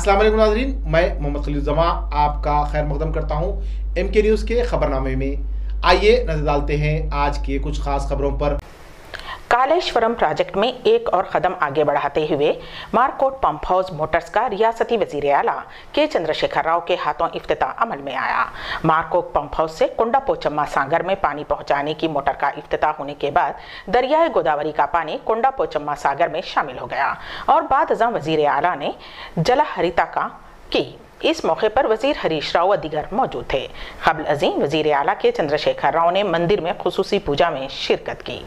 अस्सलाम वालेकुम नाज़रीन, मैं मोहम्मद खलील जमा आपका खैर मकदम करता हूँ MK न्यूज़ के खबरनामे में। आइए नजर डालते हैं आज के कुछ खास खबरों पर। कालेश्वरम प्रोजेक्ट में एक और कदम आगे बढ़ाते हुए मारकोट पंप हाउस मोटर्स का रियासती वजीर आला के चंद्रशेखर राव के हाथों इफ्तिताह अमल में आया। मारकोट पंप हाउस से कुंडा पोचम्मा सागर में पानी पहुंचाने की मोटर का इफ्तिताह होने के बाद दरियाए गोदावरी का पानी कुंडा पोचम्मा सागर में शामिल हो गया और बाद अज़ां वजीर आला ने जलहरिता का की। इस मौके पर वजीर हरीश राव व दीगर मौजूद थे। क़ब्ल अज़ीं वजीर आला के चंद्रशेखर राव ने मंदिर में खुसूसी पूजा में शिरकत की।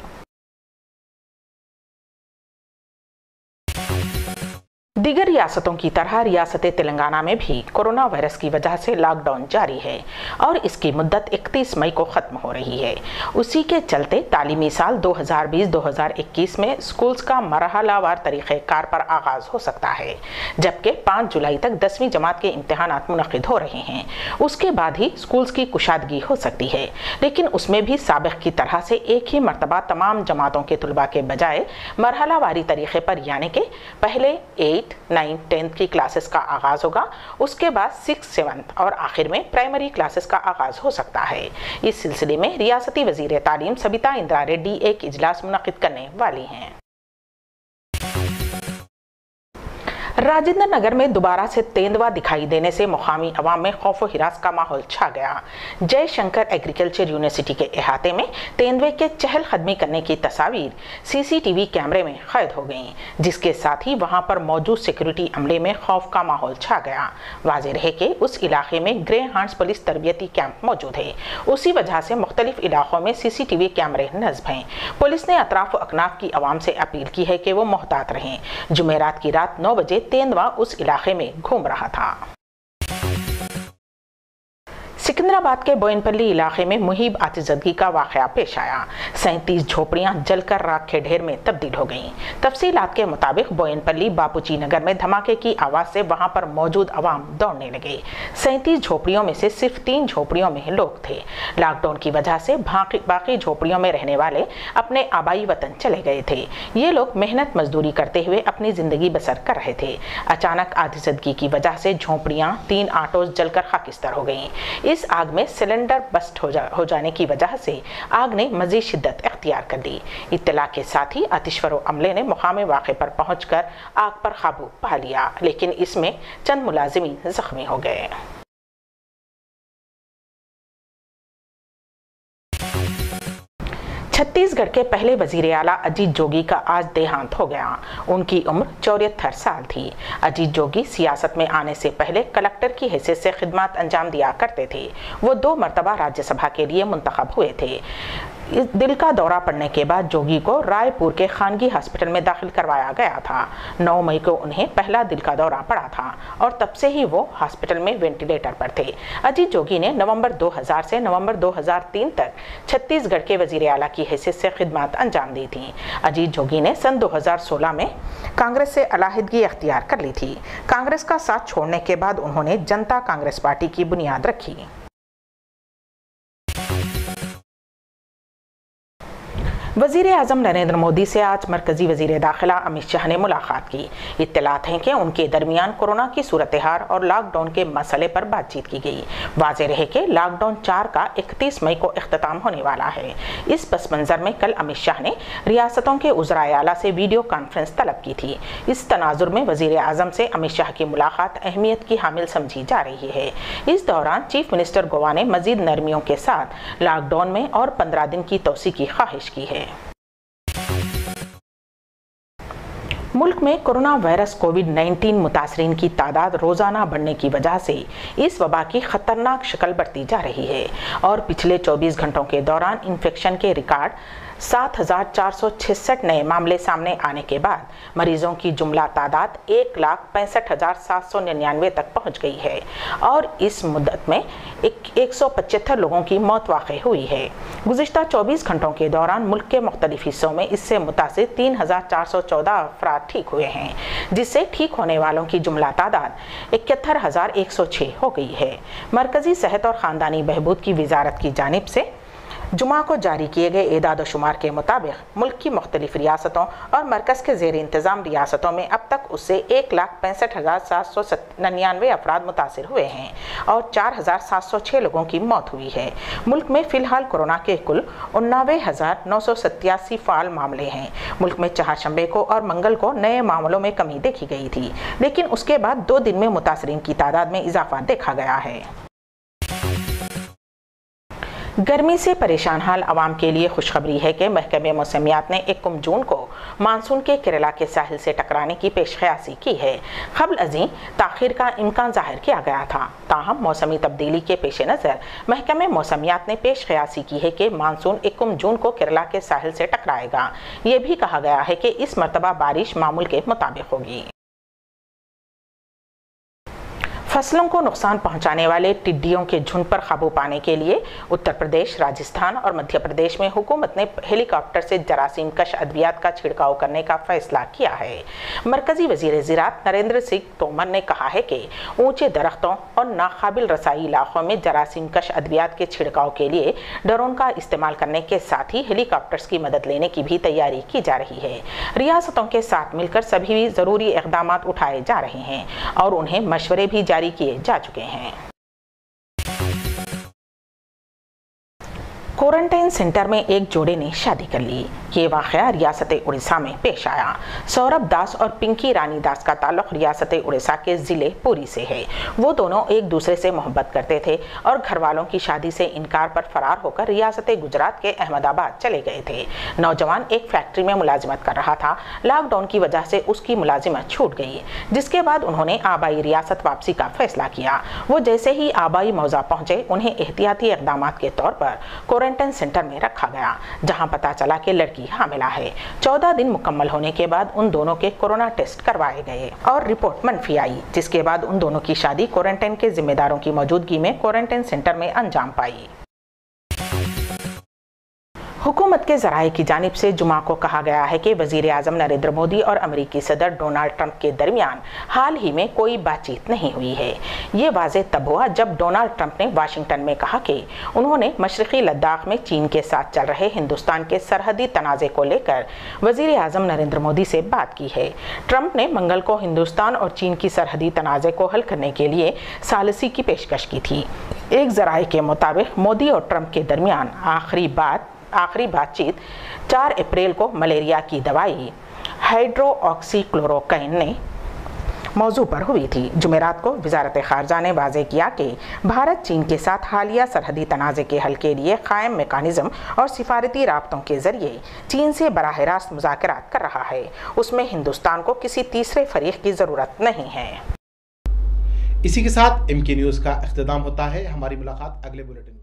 दीगर रियासतों की तरह रियासत तेलंगाना में भी कोरोना वायरस की वजह से लॉकडाउन जारी है और इसकी मुद्दत 31 मई को ख़त्म हो रही है। उसी के चलते तालीमी साल 2020-2021 में स्कूल्स का मरहलावार तरीक़ेकार पर आगाज़ हो सकता है, जबकि 5 जुलाई तक 10वीं जमात के इम्तहानात मुनक़िद हो रहे हैं। उसके बाद ही स्कूल्स की कुशादगी हो सकती है, लेकिन उसमें भी साबिक़ की तरह से एक ही मरतबा तमाम जमातों के तुलबा के बजाय मरहलावारी तरीक़े पर, यानी कि पहले 8, 9, 10 की क्लासेस का आगाज होगा, उसके बाद 6, 7 और आखिर में प्राइमरी क्लासेस का आगाज हो सकता है। इस सिलसिले में रियासती वजीर तालीम सबिता इंदिरा रेड्डी एक इजलास मुनक़िद करने वाली हैं। राजेंद्र नगर में दोबारा से तेंदुआ दिखाई देने से मुकामी अवाम में खौफ व हिरास का माहौल छा गया। जयशंकर एग्रीकल्चर यूनिवर्सिटी के अहाते में तेंदुए के चहलकदमी करने की तस्वीर CCTV कैमरे में कैद हो गईं, जिसके साथ ही वहां पर मौजूद सिक्योरिटी अमले में खौफ का माहौल छा गया। वाज़ेह रहे कि उस इलाके में ग्रे हांड्स पुलिस तरबियती कैंप मौजूद है। उसी वजह से मुख्तलिफ इलाकों में CCTV कैमरे नस्ब हैं। पुलिस ने अतराफ व अकनाफ की आवाम से अपील की है कि वो मोहतात रहें। जुमेरात की रात 9 बजे तेंदुआ उस इलाके में घूम रहा था। सिकंदराबाद के बोयनपल्ली इलाके में मुहिब आतिशज़दगी का वाक़या पेश आया। 37 झोपड़ियां जलकर राख के ढेर में तब्दील हो गईं। तफसीलात के मुताबिक बोयनपल्ली बापूची नगर में धमाके की आवाज़ से वहां पर मौजूद अवाम दौड़ने लगे। 37 झोपड़ियों में से सिर्फ 3 झोपड़ियों में लोग थे। लॉकडाउन की वजह से बाकी झोपड़ियों में रहने वाले अपने आबाई वतन चले गए थे। ये लोग मेहनत मजदूरी करते हुए अपनी ज़िंदगी बसर कर रहे थे। अचानक आतिशज़दगी की वजह से झोपड़ियाँ 3 ऑटोज जलकर खाकिस्तान हो गईं। इस आग में सिलेंडर बस्ट हो जाने की वजह से आग ने मजीद शिद्दत अख्तियार कर ली। इत्तला के साथ ही आतिशफरो अमले ने मुकाम वाक़े पर पहुंचकर आग पर काबू पा लिया, लेकिन इसमें चंद मुलाजिमीन जख्मी हो गए। छत्तीसगढ़ के पहले वजीर आला अजीत जोगी का आज देहांत हो गया। उनकी उम्र 74 साल थी। अजीत जोगी सियासत में आने से पहले कलेक्टर की हैसियत से खिदमत अंजाम दिया करते थे। वो 2 मरतबा राज्यसभा के लिए मुंतखब हुए थे। दिल का दौरा पड़ने के बाद जोगी को रायपुर के खानगी हॉस्पिटल में दाखिल करवाया गया था। 9 मई को उन्हें पहला दिल का दौरा पड़ा था और तब से ही वो हॉस्पिटल में वेंटिलेटर पर थे। अजीत जोगी ने नवंबर 2000 से नवंबर 2003 तक छत्तीसगढ़ के वजीर आला की हैसियत से खिदमत अंजाम दी थी। अजीत जोगी ने सन 2016 में कांग्रेस से अलहदगी अख्तियार कर ली थी। कांग्रेस का साथ छोड़ने के बाद उन्होंने जनता कांग्रेस पार्टी की बुनियाद रखी। वज़ीर आज़म नरेंद्र मोदी से आज मरकज़ी वज़ीर दाखिला अमित शाह ने मुलाकात की। इत्तलात हैं कि उनके दरमियान कोरोना की सूरत हाल और लॉकडाउन के मसले पर बातचीत की गई। वाज़ेह रहे कि लॉकडाउन 4 का 31 मई को इख्तिताम होने वाला है। इस पस मंज़र में कल अमित शाह ने रियासतों के उज़राए आला से वीडियो कॉन्फ्रेंस तलब की थी। इस तनाजुर में वज़ीर आज़म से अमित शाह की मुलाकात अहमियत की हामिल समझी जा रही है। इस दौरान चीफ मिनिस्टर गोवा ने मज़ीद नरमियों के साथ लॉकडाउन में और 15 दिन की तोसी की ख्वाहिश की है। मुल्क में कोरोना वायरस कोविड-19 मुतासरीन की तादाद रोज़ाना बढ़ने की वजह से इस वबा की ख़तरनाक शक्ल बढ़ती जा रही है और पिछले 24 घंटों के दौरान इन्फेक्शन के रिकॉर्ड 7,466 नए मामले सामने आने के बाद मरीजों की जुमला तादाद 1,65,799 तक पहुंच गई है और इस मुद्दत में 175 लोगों की मौत वाक़ई हुई है। गुज़िश्ता 24 घंटों के दौरान मुल्क के मुख्तलिफ हिस्सों में इससे मुतासिर 3,414 अफराद ठीक हुए हैं, जिससे ठीक होने वालों की जुमला तादाद 71,106 हो गई है। मरकज़ी सेहत और ख़ानदानी बहबूद की वजारत की जानिब से जुमा को जारी किए गए एदाद शुमार के मुताबिक मुल्क की मुख्तलिफ रियासतों और मरकज़ के ज़ेर इंतज़ाम रियासतों में अब तक उससे 1,65,799 अफराद मुतासिर हुए हैं और 4,706 लोगों की मौत हुई है। मुल्क में फ़िलहाल कोरोना के कुल 89,987 फ़ाल मामले हैं। मुल्क में चहारशंबे को और मंगल को नए मामलों में कमी देखी गई थी, लेकिन उसके बाद 2 दिन में मुतासरीन की तादाद में इजाफा देखा गया है। गर्मी से परेशान हाल आवाम के लिए खुशखबरी है कि महकमे मौसमियात ने 1 जून को मानसून के केरला के साहिल से टकराने की पेशकयासी की है। क़ब्ल अज़ीं ताख़ीर का इम्कान ज़ाहिर किया गया था, ताहम मौसमी तब्दीली के पेश नज़र महकमे मौसमियात ने पेशकयासी की है कि मानसून 1 जून को केरला के साहिल से टकराएगा। ये भी कहा गया है कि इस मरतबा बारिश मामूल के मुताबिक होगी। फसलों को नुकसान पहुंचाने वाले टिड्डियों के झुंड पर काबू पाने के लिए उत्तर प्रदेश, राजस्थान और मध्य प्रदेश में हुकूमत ने हेलीकॉप्टर से जरासीम कश अद्वियात का छिड़काव करने का फैसला किया है। मरकजी वजीर ज़राअत नरेंद्र सिंह तोमर ने कहा है कि ऊंचे दरख्तों और नाकाबिल रसाई इलाकों में जरासीम कश अद्वियात के छिड़काव के लिए ड्रोन का इस्तेमाल करने के साथ ही हेलीकॉप्टर्स की मदद लेने की भी तैयारी की जा रही है। रियासतों के साथ मिलकर सभी ज़रूरी इक़दाम उठाए जा रहे हैं और उन्हें मशवरे भी जारी किए जा चुके हैं। क्वारंटाइन सेंटर में एक जोड़े ने शादी कर ली। ये वाक़या रियासत उड़ीसा में पेश आया। सौरभ दास और पिंकी रानी दास का ताल्लुक रियासत उड़ीसा के ज़िले पुरी से है। वो दोनों एक दूसरे से मोहब्बत करते थे और घर वालों की शादी से इनकार पर फरार होकर रियासत गुजरात के अहमदाबाद चले गए थे। नौजवान एक फैक्ट्री में मुलाजिमत कर रहा था। लॉकडाउन की वजह से उसकी मुलाजिमत छूट गई, जिसके बाद उन्होंने आबाई रियासत वापसी का फैसला किया। वो जैसे ही आबाई मौजा पहुंचे, उन्हें एहतियाती इक़दाम के तौर पर क्वारंटाइन सेंटर में रखा गया, जहां पता चला कि लड़की हामिला है। 14 दिन मुकम्मल होने के बाद उन दोनों के कोरोना टेस्ट करवाए गए और रिपोर्ट मनफी आई, जिसके बाद उन दोनों की शादी क्वारंटाइन के जिम्मेदारों की मौजूदगी में क्वारंटाइन सेंटर में अंजाम पाई। हुकूमत के ज़राए की जानिब से जुमा को कहा गया है कि वज़ीर आज़म नरेंद्र मोदी और अमेरिकी सदर डोनाल्ड ट्रंप के दरमियान हाल ही में कोई बातचीत नहीं हुई है। ये वाज़े तब हुआ जब डोनाल्ड ट्रंप ने वाशिंगटन में कहा कि उन्होंने मशरक़ी लद्दाख में चीन के साथ चल रहे हिंदुस्तान के सरहदी तनाज़े को लेकर वज़ीर आज़म नरेंद्र मोदी से बात की है। ट्रंप ने मंगल को हिंदुस्तान और चीन की सरहदी तनाज़े को हल करने के लिए सालिसी की पेशकश की थी। एक ज़राए के मुताबिक मोदी और ट्रंप के दरमियान आखिरी बातचीत 4 अप्रैल को मलेरिया की दवाई हाइड्रोक्सीक्लोरोक्विन ने मौजू पर हुई थी। जुमेरात को वज़ारत ख़ारजा ने वाज़े किया कि भारत चीन के साथ हालिया सरहदी तनाज़े के हल के लिए कायम मेकानिज़म और सिफारती राब्तों के ज़रिए चीन से बराह रास्त मुज़ाकरात कर रहा है। उसमें हिंदुस्तान को किसी तीसरे फरीक की ज़रूरत नहीं है। इसी के साथ MK न्यूज़ का इख्तिताम होता है। हमारी मुलाकात अगले बुलेटिन